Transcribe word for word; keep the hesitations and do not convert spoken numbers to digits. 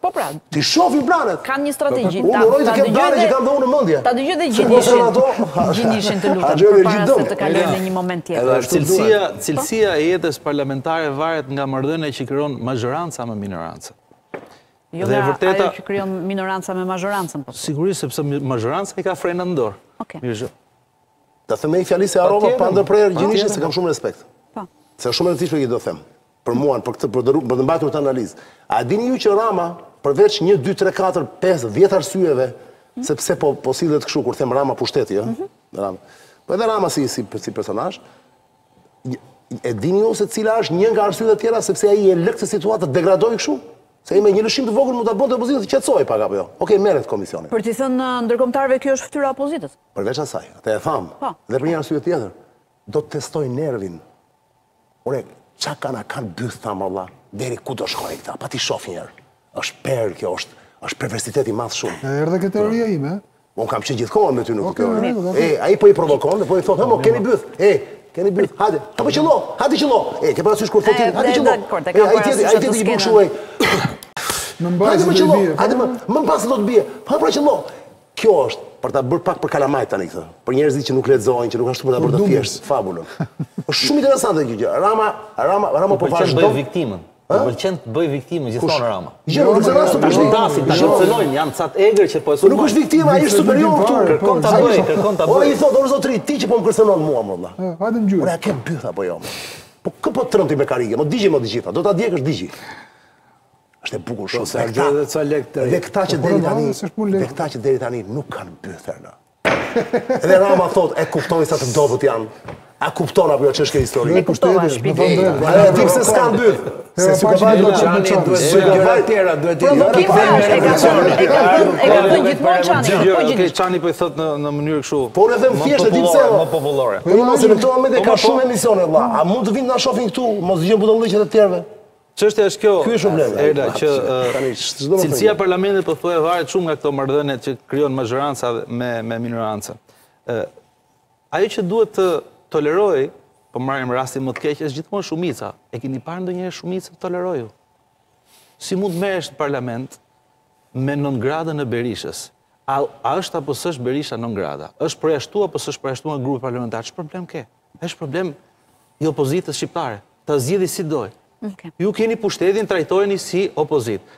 Po pra. Ti shohin planet. Kanë një strategji. Unë uroj të kem planet që kam dhe unë në mendje. Ta dëgjoj dhe Gjinishin. Gjinishin të lutem përpara se të kalojmë në një moment tjetër. Cilësia, cilësia e jetës parlamentare varet nga marrëdhënia që krijon majoranca me minorancë. Jo nga ajo që krijon minoranca me mazhorancën. Sigurisht, sepse mazhoranca i ka frenat në dorë. Okej. Mirë gjë. Ta themej fjalisë e Aroma pa ndërprerje Gjinishin se kam shumë respekt. Po. Se shumë e rëndësishme që do them. Për mua, për këtë, për të mbajtur këtë analizë. A dini ju që Rama, përveç një, dy, tre, katër, pesë, dhjetë arsyeve, sepse po, po sillet kështu kur them Rama pushteti, ëh? Rama. Po edhe Rama si, si, si personazh, e dini ju se cila është një nga arsyet e tjera, sepse ai e lë këtë situatë të degradojë kështu? Se ai me një lëshim të vogël mund ta bënte opozitën të qetësoj pak apo jo. Okej, merret komisioni. Për t'i thënë ndërkombëtarëve kjo është fytyra e opozitës. Përveç asaj, atë e tham. Dhe për një arsye tjetër, do të testoj nervin. Ore, qa kana kanë byth thamë Allah, deri ku do shkoj këta, pa ti shof njerë. Është perë kjo, është, është perversitet i madh shumë. E erdhe këtë teoria ime. Unë kam qenë gjithkohën me ty në këtë teori. E, ai po i provokon, dhe po i thot, hëmo, keni byth, e, keni byth, hajde, hajde qëllo, hajde qëllo. E, ke parasysh kur thotin, hajde qëllo. E, ai tjetri, ai tjetri i buk shuaj. Më Hajde mbajtë më do qëllo, të bie. hajde më, më mbasë do të bie. Pa pra qëllo. Kjo është për ta bërë pak për kalamajt tani këtë. Për njerëzit që nuk lexojnë, që nuk kanë shtuar ta bërë të thjeshtë fabulën. Është shumë interesante kjo gjë. Rama, Rama, Rama po vazhdon. Bëj viktimën. Më pëlqen të bëj viktimën gjithmonë Rama. Jo, nuk është rast të bësh dasin, ta kërcënojnë, janë ca të egër që po e Nuk është viktima, ai është superior këtu. Kërkon ta bëj, kërkon ta O bëj. i thot, o zotri, ti që po më kërcënon mua më valla. Hajde më gjyre. Ora ke byth apo jo? Po kë po trëmti me karige, mo digji mo digjita. Do ta djegësh digji. Është e bukur shumë. Sa gjë dhe ca lek të Dhe këta që deri tani, dhe këta që deri tani nuk kanë byth erna. Edhe Rama thot, e kuptoni sa të dobët janë. A kupton apo jo ç'është kjo histori? E kuptova shpiti. A e di pse s'kan byth? Se si ka vajtur Çani duhet të bëjë gjëra të tjera, duhet të Provokim është, e ka thënë, e ka thënë, e ka thënë gjithmonë Çani. Po Okej, gjithmonë. Çani po i thot në në mënyrë kështu. Po unë them thjesht e di pse. Më popullore. Po mos në këto momente ka shumë emisione valla. A mund të vinë na shohin këtu, mos dëgjojnë butollëqet e tjerëve? Çështja është kjo. Ky është problemi. Erda që cilësia e parlamentit po thuaj varet shumë nga këto marrëdhënie që krijon mazhoranca me me minorancë. Ë ajo që duhet të toleroj, po marrim rastin më të keq, është gjithmonë shumica. E keni parë ndonjëherë shumicën të tolerojë? Si mund të merresh në parlament me non gradën e Berishës? A, a është apo s'është Berisha non grada? Është përjashtuar apo s'është përjashtuar nga grupi parlamentar? Ç'është problem ke? Është problem i opozitës shqiptare. Ta zgjidhë si doj. Okay. Ju keni pushtetin, trajtojeni si opozit.